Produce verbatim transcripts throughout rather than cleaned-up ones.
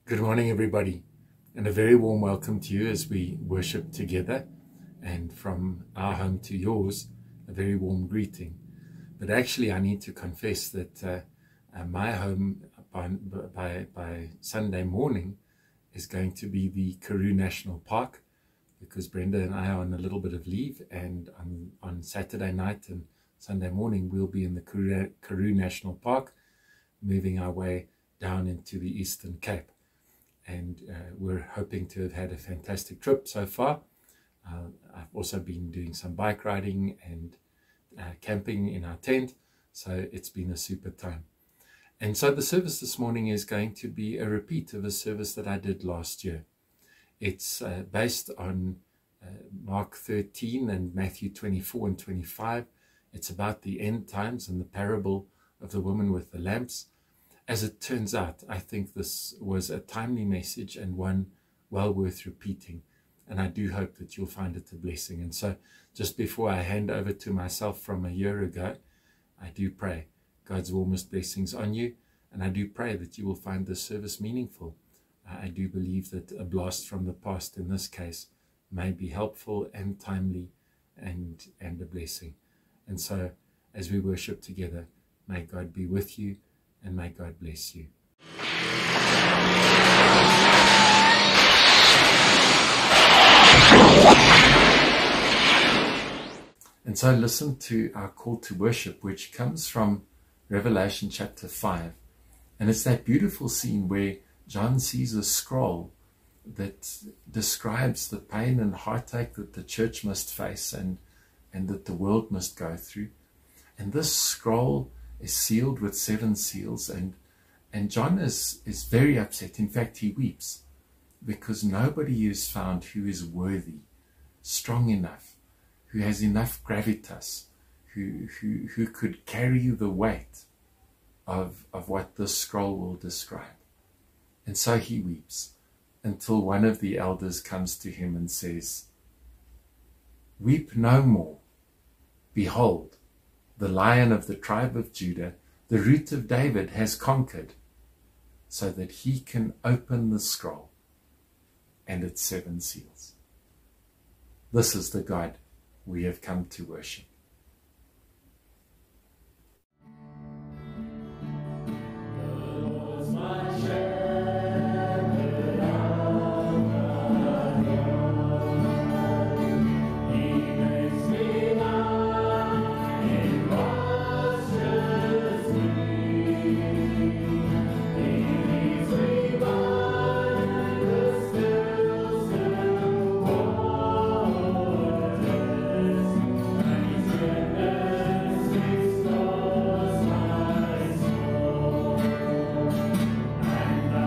Good morning, everybody, and a very warm welcome to you as we worship together. And from our home to yours, a very warm greeting. But actually, I need to confess that uh, uh, my home by, by, by Sunday morning is going to be the Karoo National Park, because Brenda and I are on a little bit of leave, and on, on Saturday night and Sunday morning, we'll be in the Karoo, Karoo National Park, moving our way down into the Eastern Cape. And uh, we're hoping to have had a fantastic trip so far. Uh, I've also been doing some bike riding and uh, camping in our tent, so it's been a super time. And so the service this morning is going to be a repeat of a service that I did last year. It's uh, based on uh, Mark thirteen and Matthew twenty-four and twenty-five. It's about the end times and the parable of the woman with the lamps. As it turns out, I think this was a timely message and one well worth repeating. And I do hope that you'll find it a blessing. And so just before I hand over to myself from a year ago, I do pray God's warmest blessings on you. And I do pray that you will find this service meaningful. I do believe that a blast from the past in this case may be helpful and timely and, and a blessing. And so as we worship together, may God be with you. And may God bless you. And so listen to our call to worship, which comes from Revelation chapter five. And it's that beautiful scene where John sees a scroll that describes the pain and heartache that the church must face and, and that the world must go through. And this scroll is sealed with seven seals, and and John is is very upset. In fact, he weeps because nobody is found who is worthy, strong enough, who has enough gravitas, who who who could carry the weight of of what this scroll will describe. And so he weeps until one of the elders comes to him and says, "Weep no more. Behold, the Lion of the tribe of Judah, the Root of David, has conquered, so that he can open the scroll and its seven seals." This is the God we have come to worship. And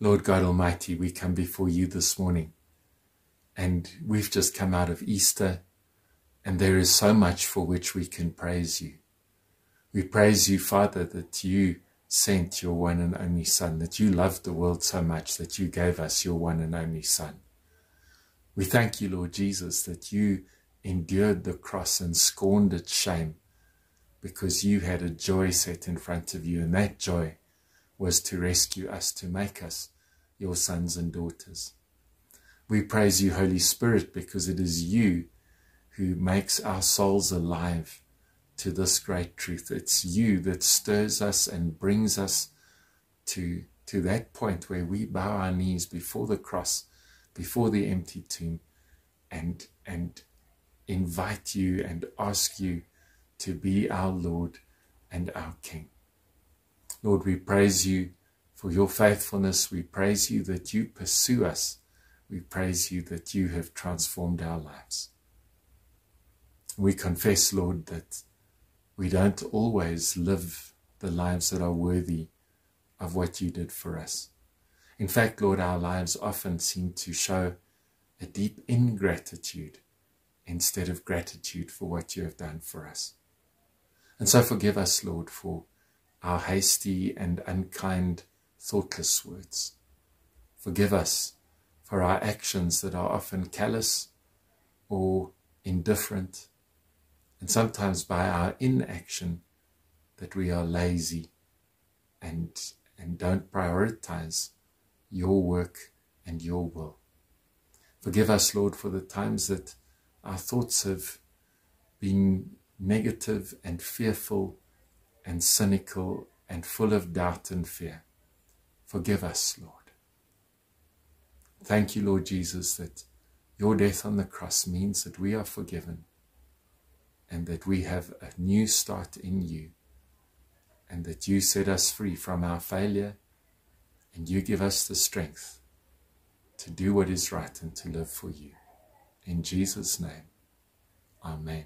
Lord God Almighty, we come before you this morning, and we've just come out of Easter, and there is so much for which we can praise you. We praise you, Father, that you sent your one and only Son, that you loved the world so much that you gave us your one and only Son. We thank you, Lord Jesus, that you endured the cross and scorned its shame because you had a joy set in front of you, and that joy was to rescue us, to make us your sons and daughters. We praise you, Holy Spirit, because it is you who makes our souls alive to this great truth. It's you that stirs us and brings us to, to that point where we bow our knees before the cross, before the empty tomb, and, and invite you and ask you to be our Lord and our King. Lord, we praise you for your faithfulness. We praise you that you pursue us. We praise you that you have transformed our lives. We confess, Lord, that we don't always live the lives that are worthy of what you did for us. In fact, Lord, our lives often seem to show a deep ingratitude instead of gratitude for what you have done for us. And so forgive us, Lord, for our hasty and unkind, thoughtless words. Forgive us for our actions that are often callous or indifferent, and sometimes by our inaction that we are lazy and, and don't prioritize your work and your will. Forgive us, Lord, for the times that our thoughts have been negative and fearful and cynical and full of doubt and fear. Forgive us, Lord. Thank you, Lord Jesus, that your death on the cross means that we are forgiven, and that we have a new start in you, and that you set us free from our failure, and you give us the strength to do what is right and to live for you. In Jesus' name, amen.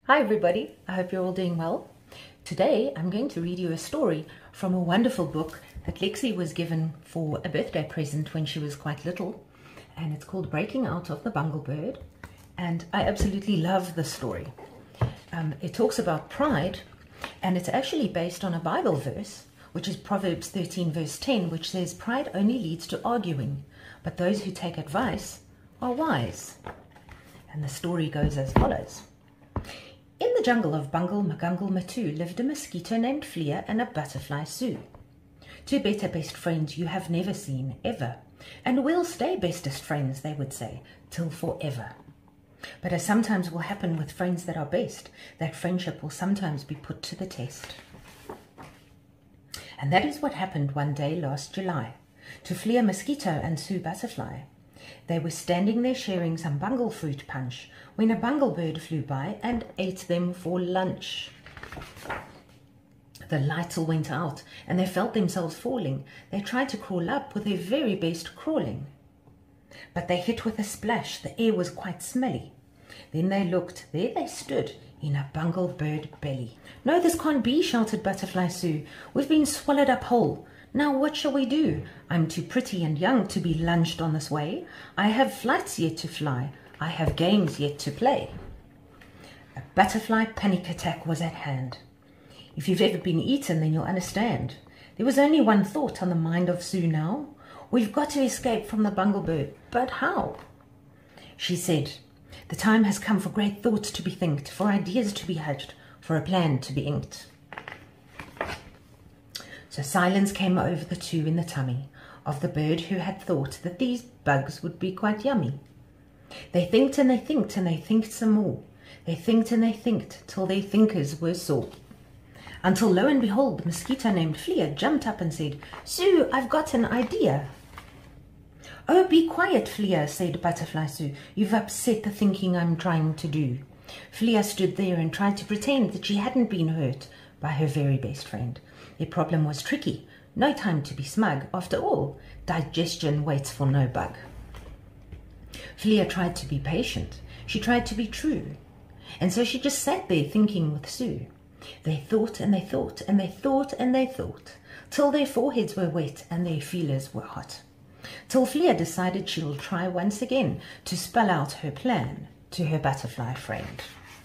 Hi everybody, I hope you're all doing well. Today I'm going to read you a story from a wonderful book that Lexi was given for a birthday present when she was quite little, and it's called Breaking Out of the Bunglebird, and I absolutely love the story. Um, it talks about pride, and it's actually based on a Bible verse, which is Proverbs thirteen verse ten, which says, "Pride only leads to arguing, but those who take advice are wise." And the story goes as follows. In the jungle of Bungle Magungle Matu lived a mosquito named Flea and a butterfly Sue. Two better best friends you have never seen, ever, and will stay bestest friends, they would say, till forever. But as sometimes will happen with friends that are best, that friendship will sometimes be put to the test. And that is what happened one day last July to Flea Mosquito and Sue Butterfly. They were standing there sharing some bungle fruit punch when a bunglebird flew by and ate them for lunch. The lights all went out and they felt themselves falling. They tried to crawl up with their very best crawling. But they hit with a splash. The air was quite smelly. Then they looked. There they stood in a bunglebird belly. "No, this can't be," shouted Butterfly Sue. "We've been swallowed up whole. Now what shall we do? I'm too pretty and young to be lunched on this way. I have flights yet to fly. I have games yet to play." A butterfly panic attack was at hand. If you've ever been eaten, then you'll understand. There was only one thought on the mind of Sue now. We've got to escape from the bunglebird, but how? She said, "The time has come for great thoughts to be thinked, for ideas to be hatched, for a plan to be inked." So silence came over the two in the tummy of the bird who had thought that these bugs would be quite yummy. They thinked and they thinked and they thinked some more. They thinked and they thinked till their thinkers were sore. Until lo and behold, the mosquito named Flea jumped up and said, "Sue, I've got an idea." "Oh, be quiet, Flea," said Butterfly Sue. "You've upset the thinking I'm trying to do." Flea stood there and tried to pretend that she hadn't been hurt by her very best friend. Their problem was tricky. No time to be smug. After all, digestion waits for no bug. Flea tried to be patient. She tried to be true. And so she just sat there thinking with Sue. They thought and they thought and they thought and they thought, till their foreheads were wet and their feelers were hot. Till Flea decided she'll try once again to spell out her plan to her butterfly friend.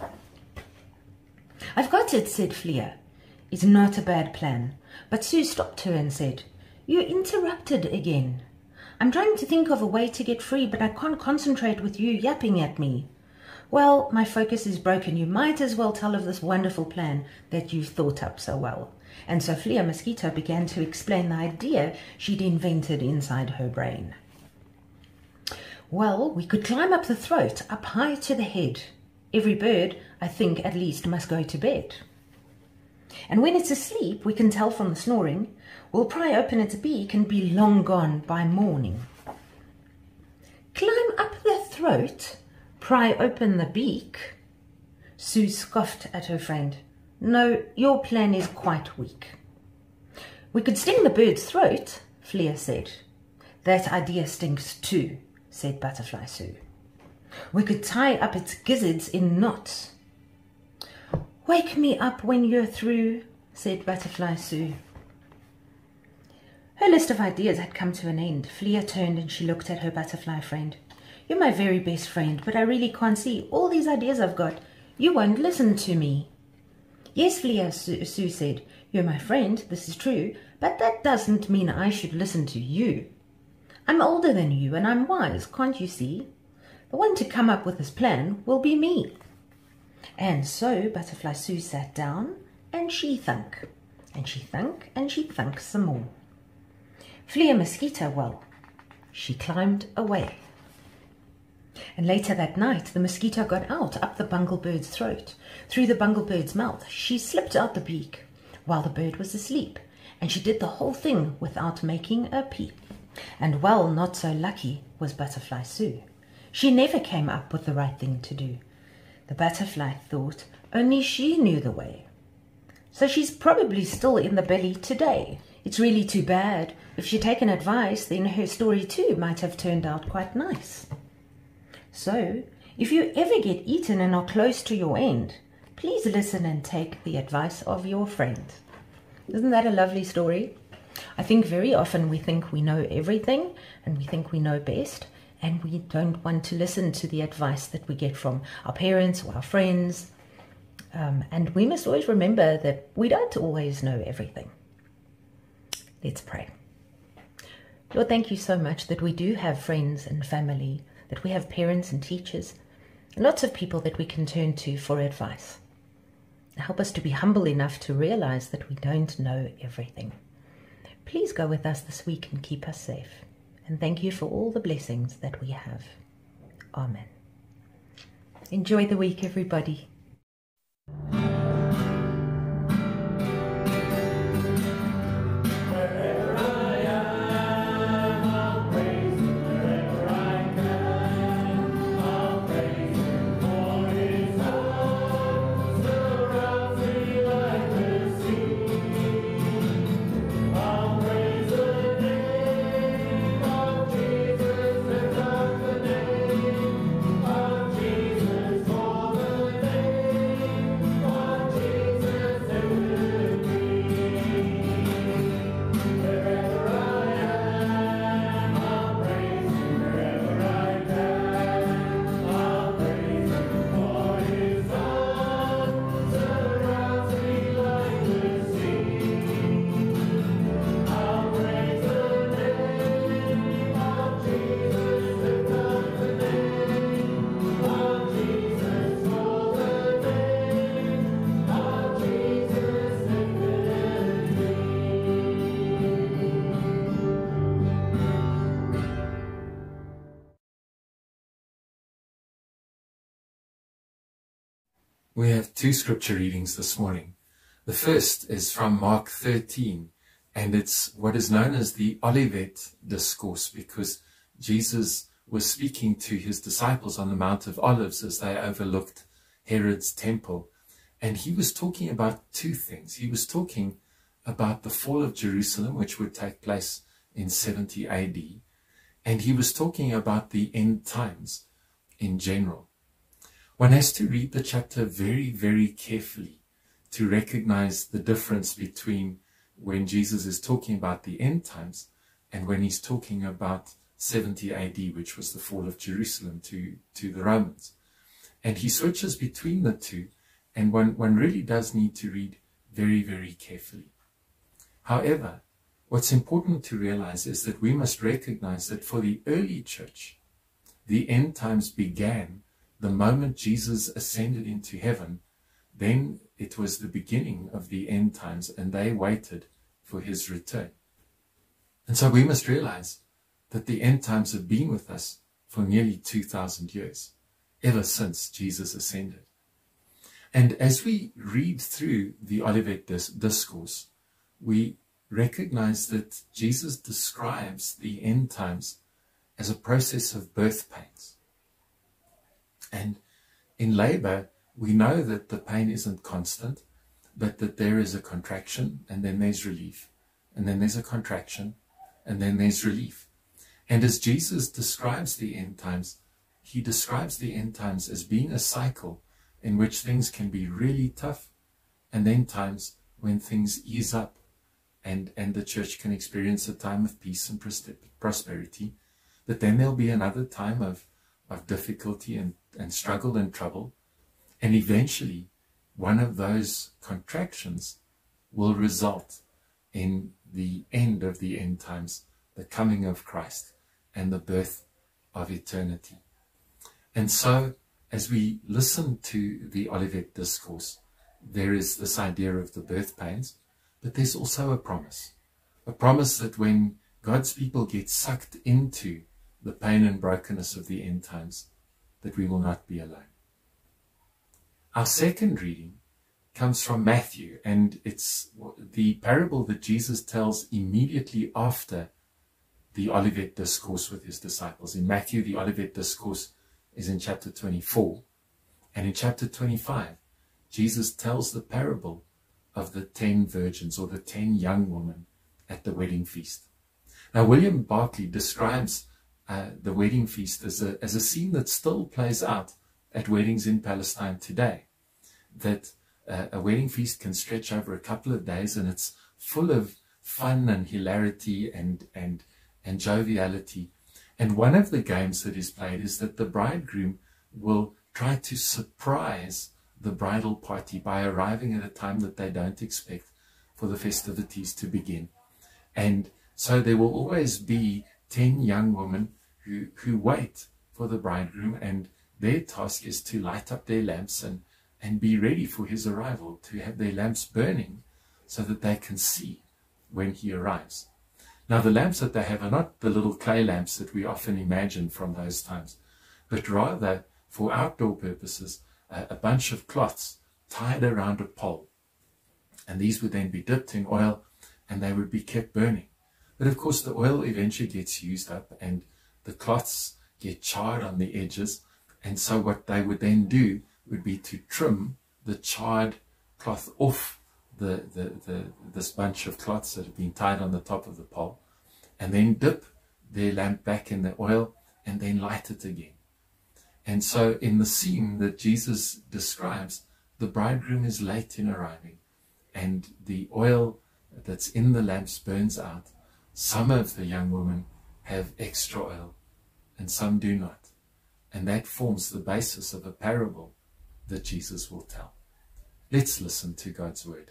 "I've got it," said Flea. "It's not a bad plan." But Sue stopped her and said, "You interrupted again. I'm trying to think of a way to get free, but I can't concentrate with you yapping at me." "Well, my focus is broken. You might as well tell of this wonderful plan that you've thought up so well." And so Flea Mosquito began to explain the idea she'd invented inside her brain. "Well, we could climb up the throat, up high to the head. Every bird, I think, at least must go to bed. And when it's asleep, we can tell from the snoring, we'll pry open its beak and be long gone by morning." "Climb up the throat, pry open the beak?" Sue scoffed at her friend. "No, your plan is quite weak." "We could sting the bird's throat," Flea said. "That idea stinks too," said Butterfly Sue. "We could tie up its gizzards in knots." "Wake me up when you're through," said Butterfly Sue. Her list of ideas had come to an end. Flea turned and she looked at her butterfly friend. "You're my very best friend, but I really can't see all these ideas I've got. You won't listen to me." "Yes, Flea," Sue, Sue said. "You're my friend, this is true, but that doesn't mean I should listen to you. I'm older than you and I'm wise, can't you see? The one to come up with this plan will be me." And so Butterfly Sue sat down and she thunk, and she thunk, and she thunk some more. Flea Mosquito, well, she climbed away. And later that night, the mosquito got out up the bunglebird's throat. Through the bunglebird's mouth, she slipped out the beak while the bird was asleep, and she did the whole thing without making a peep. And well, not so lucky was Butterfly Sue. She never came up with the right thing to do. The butterfly thought only she knew the way. So she's probably still in the belly today. It's really too bad. If she'd taken advice, then her story too might have turned out quite nice. So, if you ever get eaten and are close to your end, Please listen and take the advice of your friend. Isn't that a lovely story? I think very often we think we know everything and we think we know best, and we don't want to listen to the advice that we get from our parents or our friends. Um, and we must always remember that we don't always know everything. Let's pray. Lord, thank you so much that we do have friends and family, that we have parents and teachers, and lots of people that we can turn to for advice. Help us to be humble enough to realize that we don't know everything. Please go with us this week and keep us safe. And thank you for all the blessings that we have. Amen. Enjoy the week, everybody. We have two scripture readings this morning. The first is from Mark thirteen, and it's what is known as the Olivet Discourse, because Jesus was speaking to his disciples on the Mount of Olives as they overlooked Herod's temple. And he was talking about two things. He was talking about the fall of Jerusalem, which would take place in seventy A D, and he was talking about the end times in general. One has to read the chapter very, very carefully to recognize the difference between when Jesus is talking about the end times and when he's talking about seventy A D, which was the fall of Jerusalem to, to the Romans. And he switches between the two, and one, one really does need to read very, very carefully. However, what's important to realize is that we must recognize that for the early church, the end times began the moment Jesus ascended into heaven. Then it was the beginning of the end times, and they waited for his return. And so we must realize that the end times have been with us for nearly two thousand years, ever since Jesus ascended. And as we read through the Olivet Discourse, we recognize that Jesus describes the end times as a process of birth pains. And in labor, we know that the pain isn't constant, but that there is a contraction, and then there's relief, and then there's a contraction, and then there's relief. And as Jesus describes the end times, he describes the end times as being a cycle in which things can be really tough, and then times when things ease up, and, and the church can experience a time of peace and prosperity. But then there'll be another time of, of difficulty and and struggle and trouble, and eventually one of those contractions will result in the end of the end times, the coming of Christ and the birth of eternity. And so as we listen to the Olivet Discourse, there is this idea of the birth pains, but there's also a promise, a promise that when God's people get sucked into the pain and brokenness of the end times, that we will not be alone. Our second reading comes from Matthew, and it's the parable that Jesus tells immediately after the Olivet Discourse with his disciples. In Matthew, the Olivet Discourse is in chapter twenty-four, and in chapter twenty-five, Jesus tells the parable of the ten virgins, or the ten young women at the wedding feast. Now, William Barclay describes Uh, the wedding feast as a, as a scene that still plays out at weddings in Palestine today. that uh, a wedding feast can stretch over a couple of days, and it's full of fun and hilarity and, and, and joviality. And one of the games that is played is that the bridegroom will try to surprise the bridal party by arriving at a time that they don't expect for the festivities to begin. And so there will always be ten young women who, who wait for the bridegroom, and their task is to light up their lamps and, and be ready for his arrival, to have their lamps burning so that they can see when he arrives. Now, the lamps that they have are not the little clay lamps that we often imagine from those times, but rather, for outdoor purposes, a, a bunch of cloths tied around a pole. And these would then be dipped in oil, and they would be kept burning. But of course, the oil eventually gets used up, and the cloths get charred on the edges. And so what they would then do would be to trim the charred cloth off the, the, the, this bunch of cloths that have been tied on the top of the pole, and then dip their lamp back in the oil and then light it again. And so in the scene that Jesus describes, the bridegroom is late in arriving, and the oil that's in the lamps burns out. Some of the young women have extra oil, and some do not. And that forms the basis of a parable that Jesus will tell. Let's listen to God's word.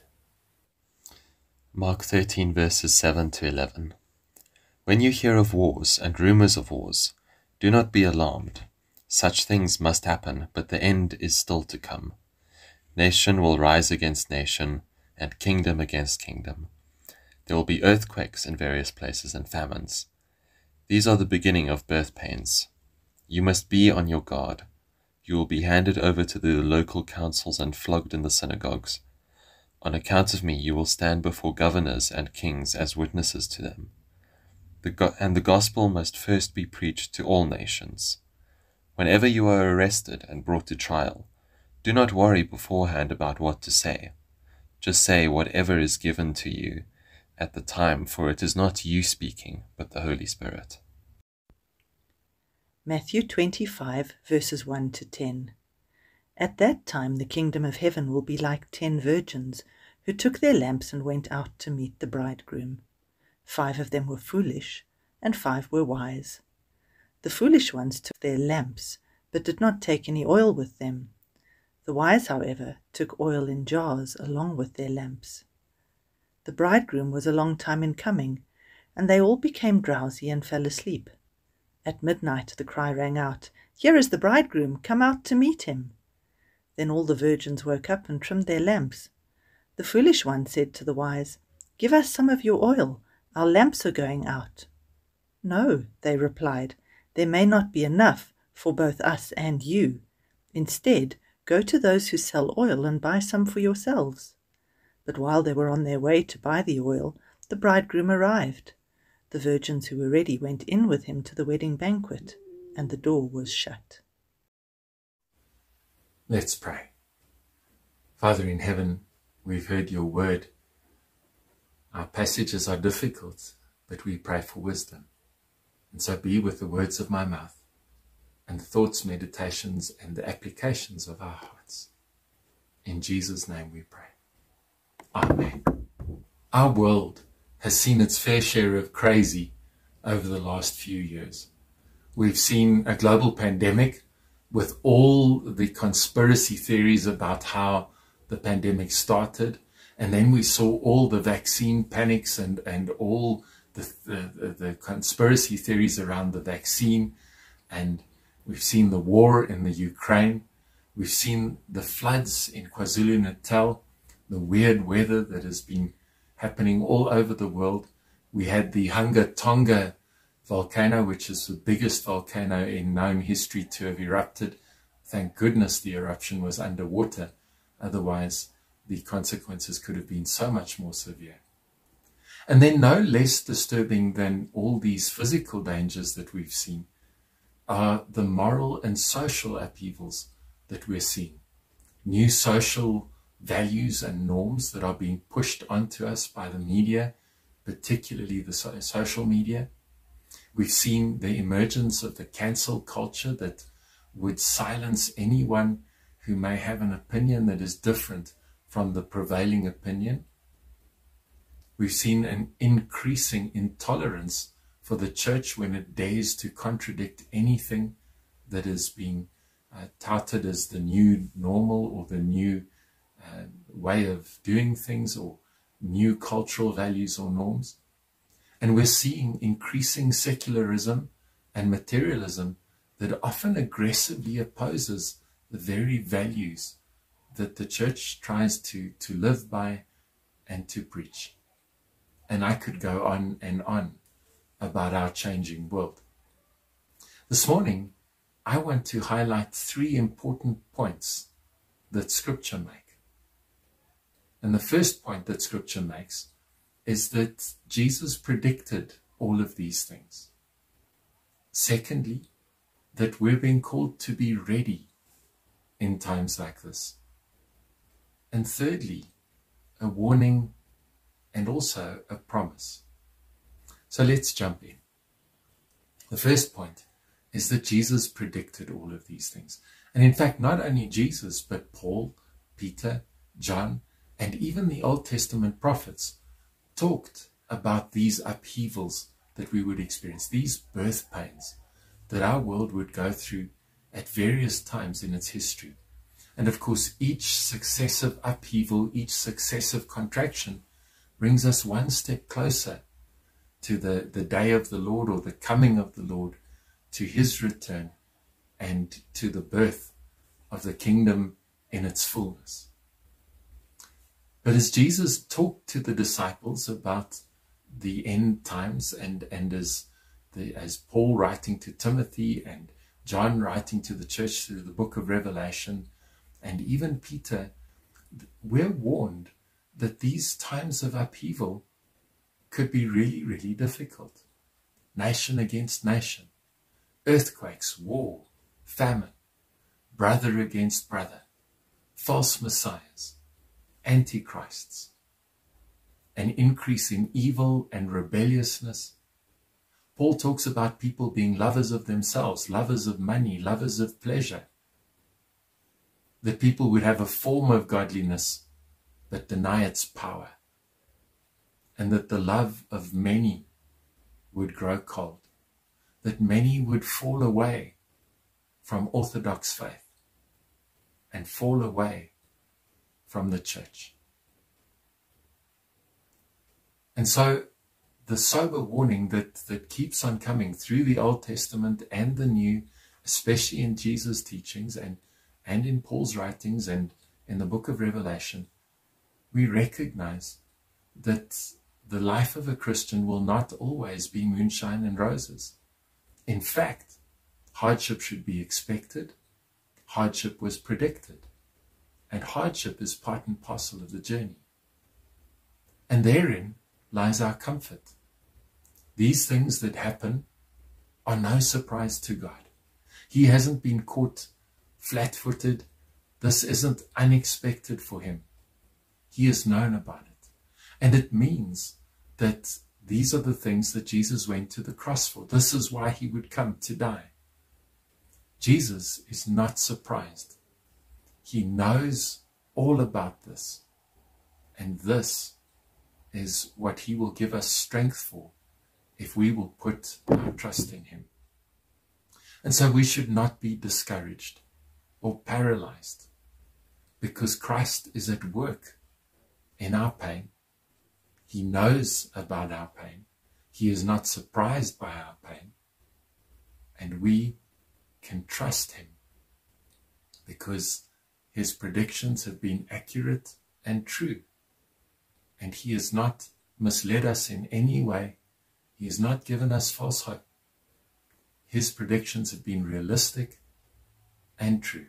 Mark thirteen, verses seven to eleven. When you hear of wars and rumors of wars, do not be alarmed. Such things must happen, but the end is still to come. Nation will rise against nation, and kingdom against kingdom. There will be earthquakes in various places and famines. These are the beginning of birth pains. You must be on your guard. You will be handed over to the local councils and flogged in the synagogues. On account of me, you will stand before governors and kings as witnesses to them. The go- and the gospel must first be preached to all nations. Whenever you are arrested and brought to trial, do not worry beforehand about what to say. Just say whatever is given to you at the time, for it is not you speaking, but the Holy Spirit. Matthew twenty-five, verses one to ten. At that time the kingdom of heaven will be like ten virgins, who took their lamps and went out to meet the bridegroom. Five of them were foolish, and five were wise. The foolish ones took their lamps, but did not take any oil with them. The wise, however, took oil in jars along with their lamps. The bridegroom was a long time in coming, and they all became drowsy and fell asleep. At midnight the cry rang out, "Here is the bridegroom, come out to meet him." Then all the virgins woke up and trimmed their lamps. The foolish one said to the wise, "Give us some of your oil, our lamps are going out." "No," they replied, "there may not be enough for both us and you. Instead, go to those who sell oil and buy some for yourselves." But while they were on their way to buy the oil, the bridegroom arrived. The virgins who were ready went in with him to the wedding banquet, and the door was shut. Let's pray. Father in heaven, we've heard your word. Our passages are difficult, but we pray for wisdom. And so be with the words of my mouth, and the thoughts, meditations, and the applications of our hearts. In Jesus' name we pray. Amen. Our world has seen its fair share of crazy over the last few years. We've seen a global pandemic with all the conspiracy theories about how the pandemic started. And then we saw all the vaccine panics and, and all the, the, the conspiracy theories around the vaccine. And we've seen the war in the Ukraine. We've seen the floods in KwaZulu-Natal, the weird weather that has been happening all over the world. We had the Hunga Tonga volcano, which is the biggest volcano in known history to have erupted. Thank goodness the eruption was underwater. Otherwise, the consequences could have been so much more severe. And then no less disturbing than all these physical dangers that we've seen are the moral and social upheavals that we're seeing. New social values and norms that are being pushed onto us by the media, particularly the so social media. We've seen the emergence of the cancel culture that would silence anyone who may have an opinion that is different from the prevailing opinion. We've seen an increasing intolerance for the church when it dares to contradict anything that is being uh, touted as the new normal or the new uh, way of doing things or new cultural values or norms. And we're seeing increasing secularism and materialism that often aggressively opposes the very values that the church tries to, to live by and to preach. And I could go on and on about our changing world. This morning, I want to highlight three important points that Scripture makes. And the first point that Scripture makes is that Jesus predicted all of these things. Secondly, that we're being called to be ready in times like this. And thirdly, a warning and also a promise. So let's jump in. The first point is that Jesus predicted all of these things. And in fact, not only Jesus, but Paul, Peter, John, and even the Old Testament prophets talked about these upheavals that we would experience, these birth pains that our world would go through at various times in its history. And of course, each successive upheaval, each successive contraction brings us one step closer to the, the day of the Lord, or the coming of the Lord, to his return, and to the birth of the kingdom in its fullness. But as Jesus talked to the disciples about the end times, and, and as, the, as Paul writing to Timothy and John writing to the church through the book of Revelation, and even Peter, we're warned that these times of upheaval could be really, really difficult. Nation against nation, earthquakes, war, famine, brother against brother, false messiahs, antichrists, an increase in evil and rebelliousness. Paul talks about people being lovers of themselves, lovers of money, lovers of pleasure. That people would have a form of godliness but deny its power. And that the love of many would grow cold. That many would fall away from orthodox faith and fall away from the church. And so the sober warning that, that keeps on coming through the Old Testament and the New, especially in Jesus' teachings and, and in Paul's writings and in the book of Revelation, we recognize that the life of a Christian will not always be moonshine and roses. In fact, hardship should be expected, hardship was predicted, and hardship is part and parcel of the journey. And therein lies our comfort. These things that happen are no surprise to God. He hasn't been caught flat-footed. This isn't unexpected for him. He has known about it. And it means that these are the things that Jesus went to the cross for. This is why he would come to die. Jesus is not surprised. He knows all about this. And this is what he will give us strength for if we will put our trust in him. And so we should not be discouraged or paralyzed, because Christ is at work in our pain. He knows about our pain. He is not surprised by our pain. And we can trust him because his predictions have been accurate and true. And he has not misled us in any way. He has not given us false hope. His predictions have been realistic and true.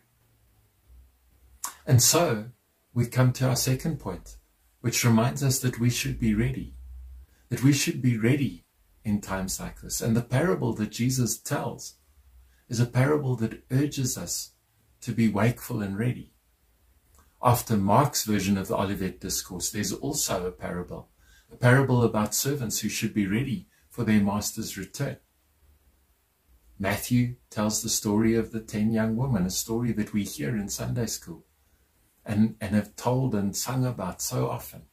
And so we come to our second point, which reminds us that we should be ready, that we should be ready in times like this. And the parable that Jesus tells is a parable that urges us to be wakeful and ready. After Mark's version of the Olivet Discourse, there's also a parable, a parable about servants who should be ready for their master's return. Matthew tells the story of the ten young women, a story that we hear in Sunday school and, and have told and sung about so often.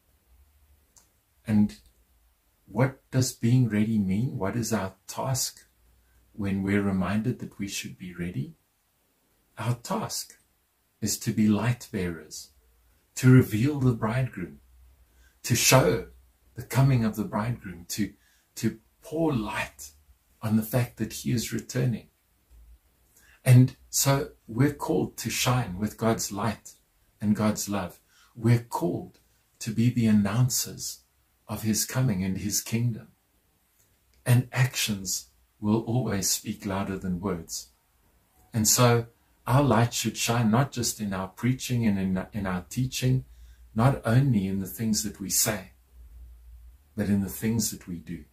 And what does being ready mean? What is our task when we're reminded that we should be ready? Our task is to be light bearers, to reveal the bridegroom, to show the coming of the bridegroom, to, to pour light on the fact that he is returning. And so we're called to shine with God's light and God's love. We're called to be the announcers of his coming and his kingdom. And actions will always speak louder than words. And so our light should shine not just in our preaching and in, in our teaching, not only in the things that we say, but in the things that we do.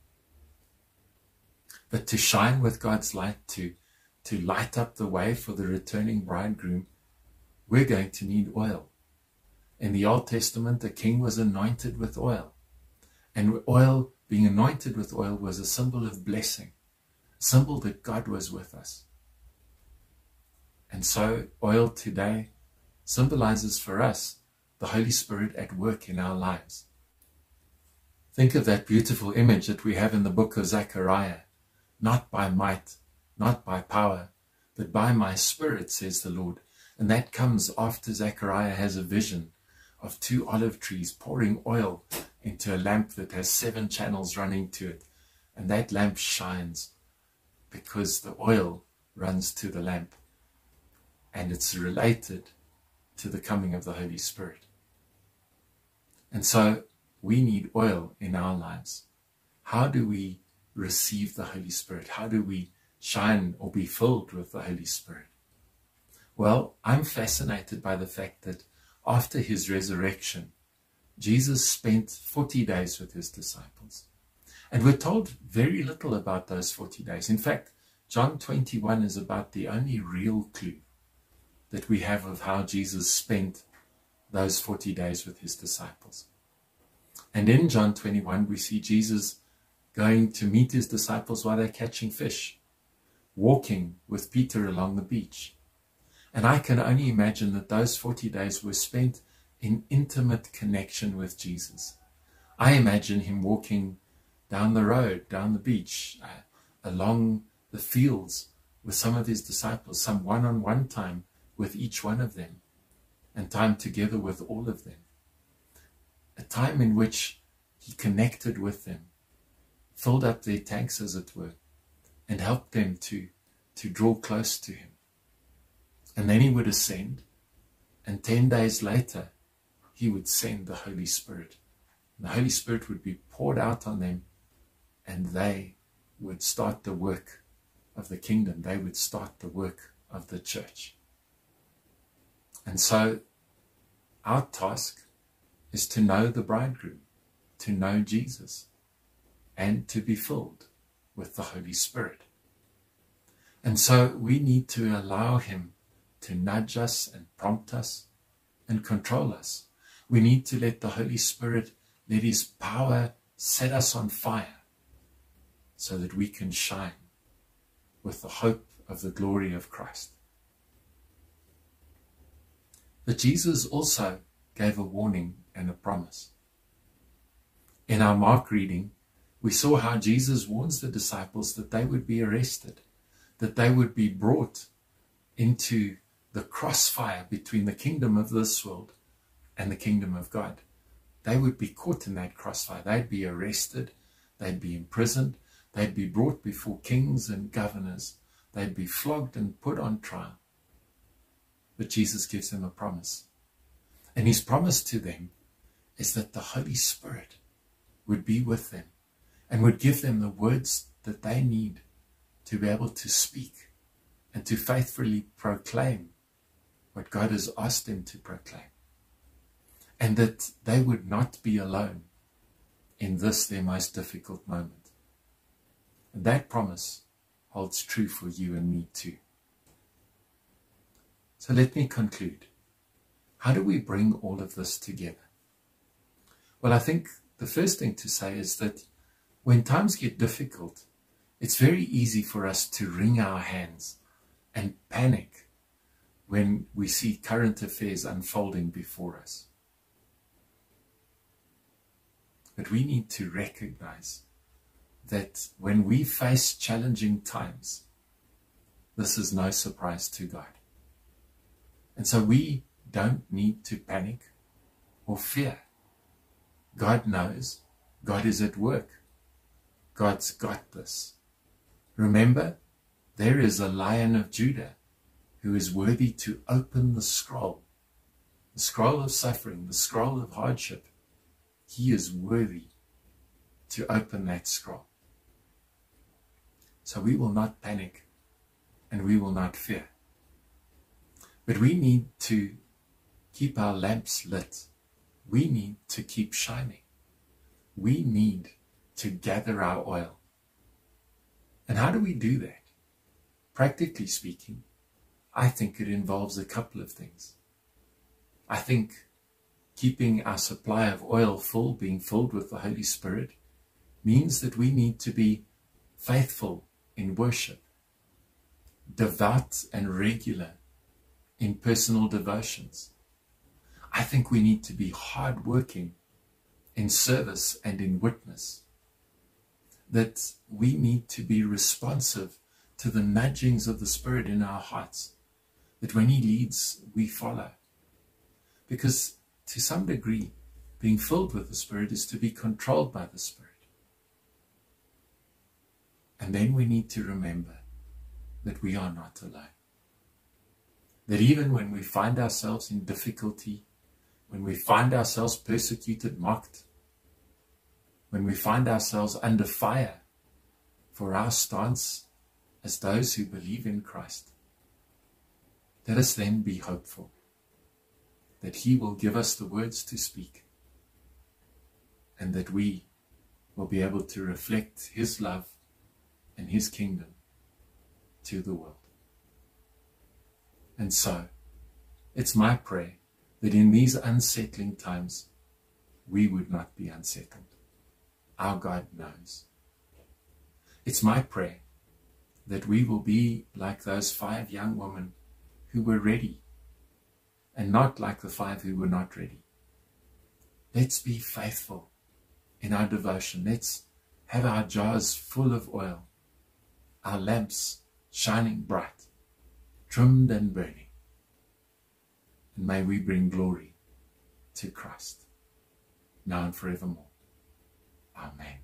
But to shine with God's light, to, to light up the way for the returning bridegroom, we're going to need oil. In the Old Testament, the king was anointed with oil. And oil, being anointed with oil, was a symbol of blessing, a symbol that God was with us. And so oil today symbolizes for us the Holy Spirit at work in our lives. Think of that beautiful image that we have in the book of Zechariah. Not by might, not by power, but by my Spirit, says the Lord. And that comes after Zechariah has a vision of two olive trees pouring oil into a lamp that has seven channels running to it. And that lamp shines because the oil runs to the lamp. And it's related to the coming of the Holy Spirit. And so we need oil in our lives. How do we receive the Holy Spirit? How do we shine or be filled with the Holy Spirit? Well, I'm fascinated by the fact that after his resurrection, Jesus spent forty days with his disciples. And we're told very little about those forty days. In fact, John twenty-one is about the only real clue that we have of how Jesus spent those forty days with his disciples. And in John twenty-one, we see Jesus going to meet his disciples while they're catching fish, walking with Peter along the beach. And I can only imagine that those forty days were spent in intimate connection with Jesus. I imagine him walking down the road, down the beach, uh, along the fields with some of his disciples, some one-on-one time with each one of them, and time together with all of them. A time in which he connected with them, filled up their tanks, as it were, and helped them to, to draw close to him. And then he would ascend, and ten days later, he would send the Holy Spirit. And the Holy Spirit would be poured out on them, and they would start the work of the kingdom. They would start the work of the church. And so our task is to know the bridegroom, to know Jesus, and to be filled with the Holy Spirit. And so we need to allow him to nudge us and prompt us and control us. We need to let the Holy Spirit, let his power set us on fire so that we can shine with the hope of the glory of Christ. But Jesus also gave a warning and a promise. In our Mark reading, we saw how Jesus warns the disciples that they would be arrested, that they would be brought into the crossfire between the kingdom of this world and the kingdom of God. They would be caught in that crossfire. They'd be arrested, they'd be imprisoned, they'd be brought before kings and governors, they'd be flogged and put on trial. But Jesus gives them a promise. And his promise to them is that the Holy Spirit would be with them and would give them the words that they need to be able to speak and to faithfully proclaim what God has asked them to proclaim. And that they would not be alone in this, their most difficult moment. And that promise holds true for you and me too. So let me conclude. How do we bring all of this together? Well, I think the first thing to say is that when times get difficult, It's very easy for us to wring our hands and panic when we see current affairs unfolding before us. But we need to recognize that when we face challenging times, this is no surprise to God. And so we don't need to panic or fear. God knows. God is at work. God's got this. Remember, there is a Lion of Judah who is worthy to open the scroll, the scroll of suffering, the scroll of hardship. He is worthy to open that scroll. So we will not panic and we will not fear. But we need to keep our lamps lit. We need to keep shining. We need to gather our oil. And how do we do that? Practically speaking, I think it involves a couple of things. I think keeping our supply of oil full, being filled with the Holy Spirit, means that we need to be faithful in worship, devout and regular in personal devotions. I think we need to be hardworking in service and in witness. That we need to be responsive to the nudgings of the Spirit in our hearts. That when He leads, we follow. Because to some degree, being filled with the Spirit is to be controlled by the Spirit. And then we need to remember that we are not alone. That even when we find ourselves in difficulty, when we find ourselves persecuted, mocked, when we find ourselves under fire for our stance as those who believe in Christ, let us then be hopeful that He will give us the words to speak and that we will be able to reflect His love and His kingdom to the world. And so, it's my prayer that in these unsettling times, we would not be unsettled. Our God knows. It's my prayer that we will be like those five young women who were ready, and not like the five who were not ready. Let's be faithful in our devotion. Let's have our jars full of oil, our lamps shining bright, trimmed and burning. And may we bring glory to Christ, now and forevermore. Amen.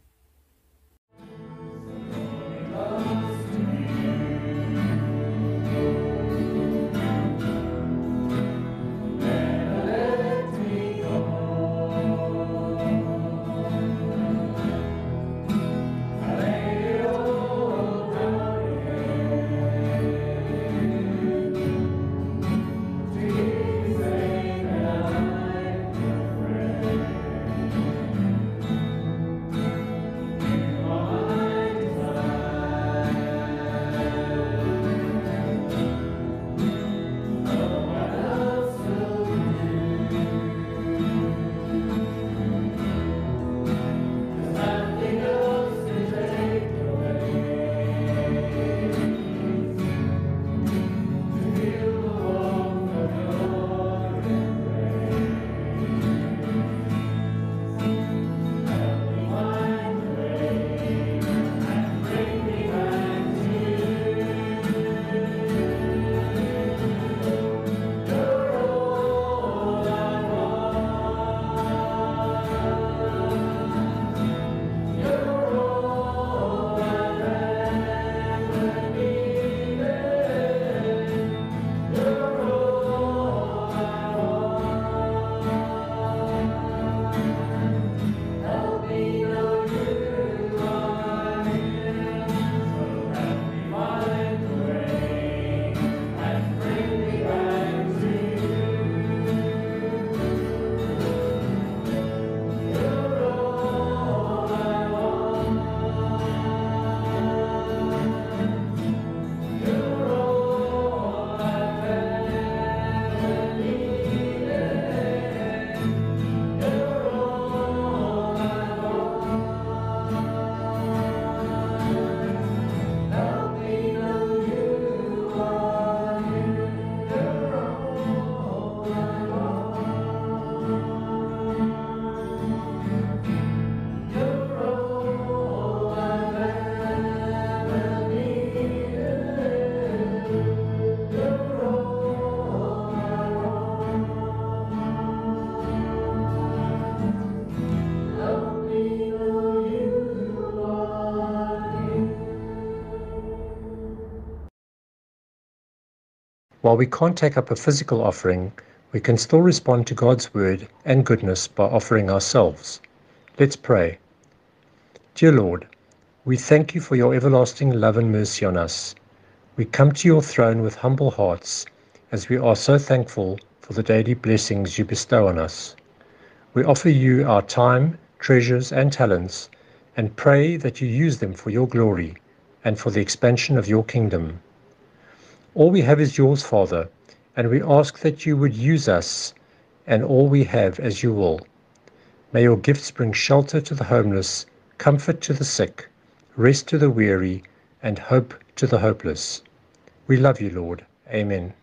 While we can't take up a physical offering, we can still respond to God's word and goodness by offering ourselves. Let's pray. Dear Lord, we thank you for your everlasting love and mercy on us. We come to your throne with humble hearts, as we are so thankful for the daily blessings you bestow on us. We offer you our time, treasures, and talents, and pray that you use them for your glory and for the expansion of your kingdom. All we have is yours, Father, and we ask that you would use us and all we have as you will. May your gifts bring shelter to the homeless, comfort to the sick, rest to the weary, and hope to the hopeless. We love you, Lord. Amen.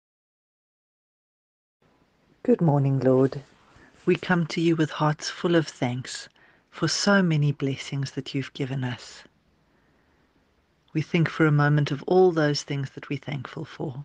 Good morning, Lord. We come to you with hearts full of thanks for so many blessings that you've given us. We think for a moment of all those things that we're thankful for.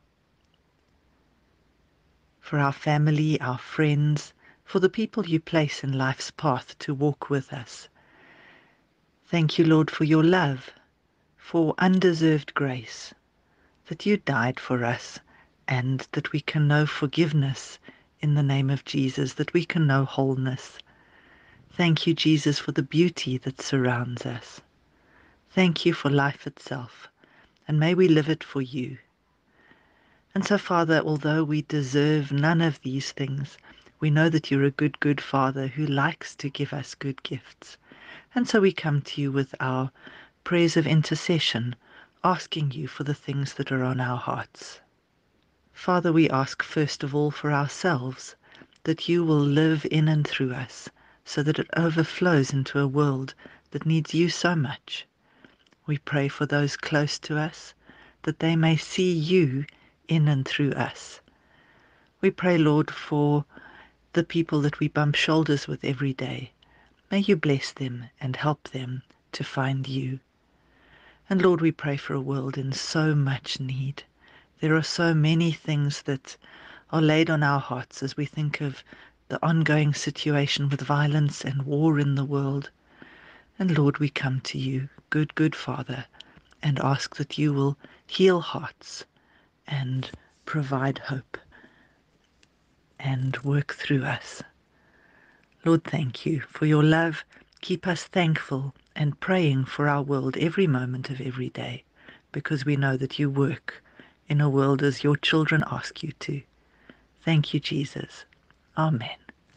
For our family, our friends, for the people you place in life's path to walk with us. Thank you, Lord, for your love, for undeserved grace, that you died for us and that we can know forgiveness in the name of Jesus, that we can know wholeness. Thank you, Jesus, for the beauty that surrounds us. Thank you for life itself, and may we live it for you. And so, Father, although we deserve none of these things, we know that you're a good, good Father who likes to give us good gifts. And so we come to you with our prayers of intercession, asking you for the things that are on our hearts. Father, we ask first of all for ourselves, that you will live in and through us, so that it overflows into a world that needs you so much. We pray for those close to us, that they may see you in and through us. We pray, Lord, for the people that we bump shoulders with every day. May you bless them and help them to find you. And Lord, we pray for a world in so much need. There are so many things that are laid on our hearts as we think of the ongoing situation with violence and war in the world. And Lord, we come to you, good, good Father, and ask that you will heal hearts and provide hope and work through us. Lord, thank you for your love. Keep us thankful and praying for our world every moment of every day, because we know that you work in a world as your children ask you to. Thank you, Jesus. Amen.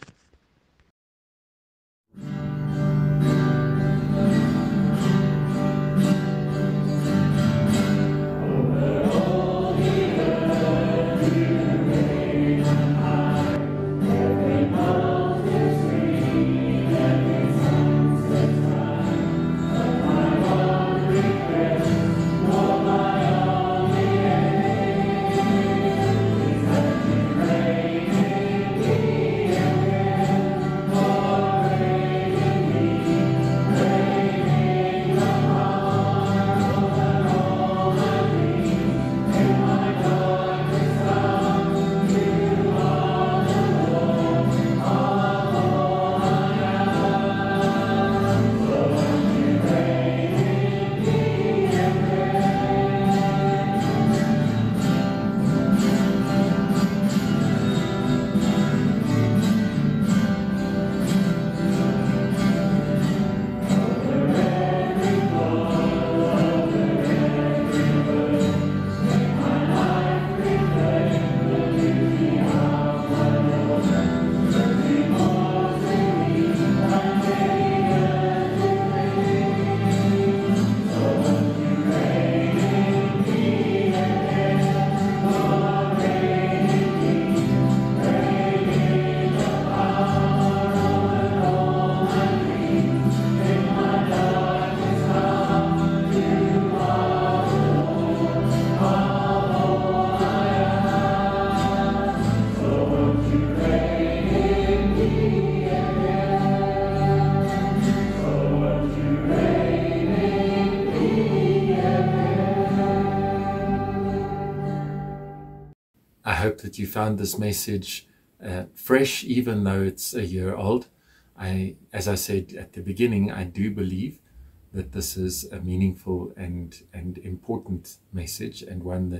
I hope that you found this message uh, fresh, even though it's a year old. I, as I said at the beginning, I do believe that this is a meaningful and, and important message, and one that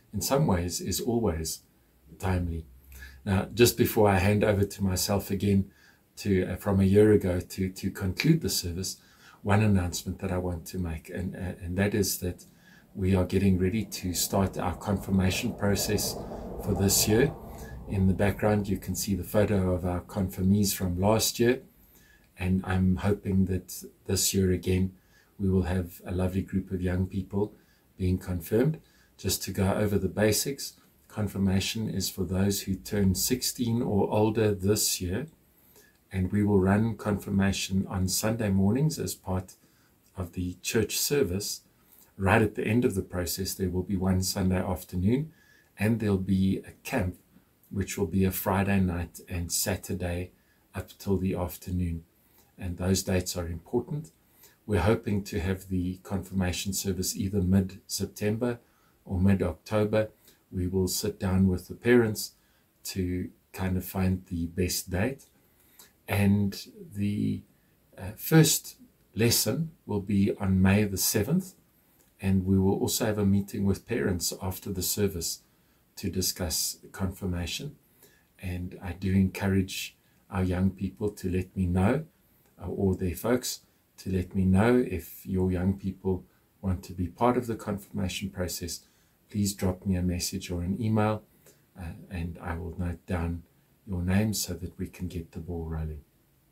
in some ways is always timely. Now, just before I hand over to myself again to uh, from a year ago to, to conclude the service, one announcement that I want to make, and, uh, and that is that we are getting ready to start our confirmation process for this year. In the background, you can see the photo of our confirmees from last year, and I'm hoping that this year again, we will have a lovely group of young people being confirmed. Just to go over the basics, confirmation is for those who turn sixteen or older this year, and we will run confirmation on Sunday mornings as part of the church service. Right at the end of the process, there will be one Sunday afternoon, and there'll be a camp, which will be a Friday night and Saturday up till the afternoon. And those dates are important. We're hoping to have the confirmation service either mid-September or mid-October. We will sit down with the parents to kind of find the best date. And the uh, first lesson will be on May the seventh, and we will also have a meeting with parents after the service to discuss confirmation. And I do encourage our young people to let me know, or their folks, to let me know if your young people want to be part of the confirmation process. Please drop me a message or an email, uh, and I will note down your names so that we can get the ball rolling.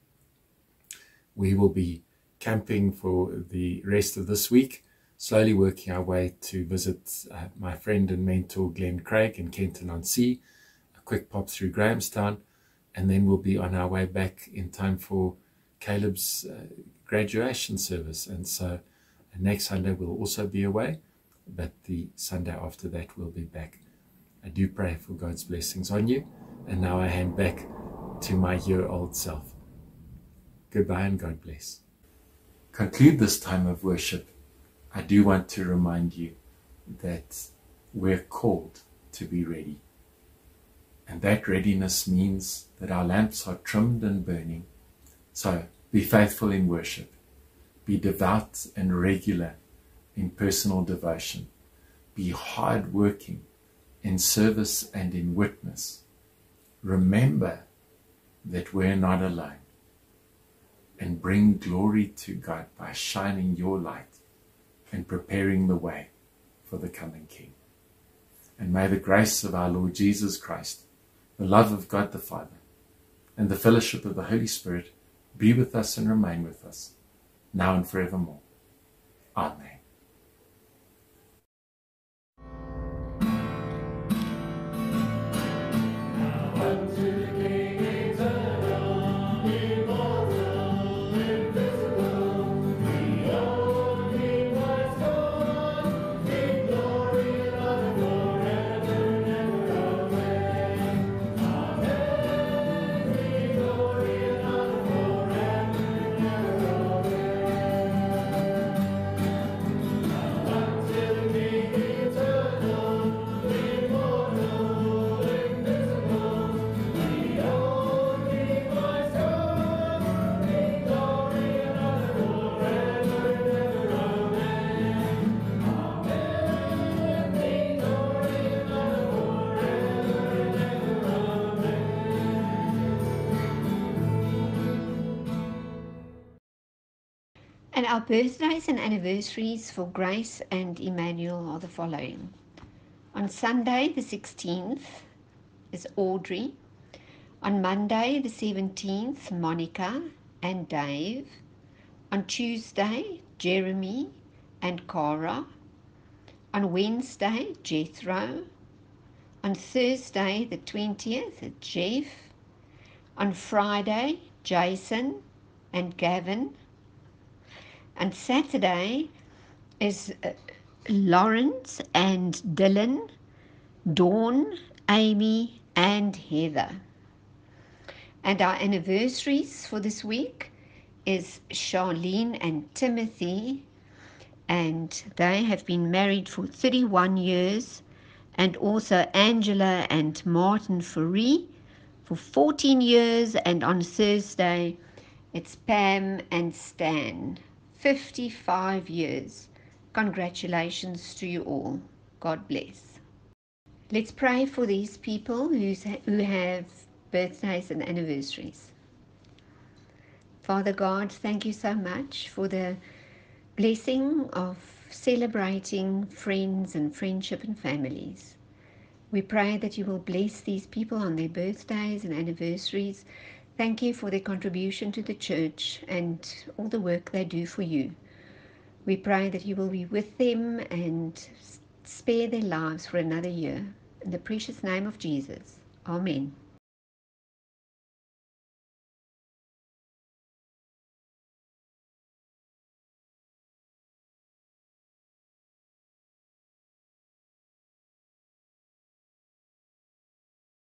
We will be camping for the rest of this week, slowly working our way to visit uh, my friend and mentor Glenn Craig in Kenton-on-Sea, a quick pop through Grahamstown, and then we'll be on our way back in time for Caleb's uh, graduation service. And so uh, next Sunday we'll also be away, but the Sunday after that we'll be back. I do pray for God's blessings on you, and now I hand back to my year-old self. Goodbye and God bless. Conclude this time of worship. I do want to remind you that we're called to be ready. And that readiness means that our lamps are trimmed and burning. So be faithful in worship. Be devout and regular in personal devotion. Be hard-working in service and in witness. Remember that we're not alone. And bring glory to God by shining your light and preparing the way for the coming King. And may the grace of our Lord Jesus Christ, the love of God the Father, and the fellowship of the Holy Spirit be with us and remain with us, now and forevermore. Amen. And our birthdays and anniversaries for Grace and Emmanuel are the following. On Sunday the sixteenth is Audrey. On Monday the seventeenth, Monica and Dave. On Tuesday, Jeremy and Cara. On Wednesday, Jethro. On Thursday the twentieth, Jeff. On Friday, Jason and Gavin. And Saturday is uh, Lawrence and Dylan, Dawn, Amy and Heather. And our anniversaries for this week is Charlene and Timothy, and they have been married for thirty-one years, and also Angela and Martin Furey for fourteen years, and on Thursday it's Pam and Stan. fifty-five years. Congratulations to you all. God bless. Let's pray for these people who's, who have birthdays and anniversaries. Father God, thank you so much for the blessing of celebrating friends and friendship and families. We pray that you will bless these people on their birthdays and anniversaries. Thank you for their contribution to the church and all the work they do for you. We pray that you will be with them and spare their lives for another year. In the precious name of Jesus. Amen.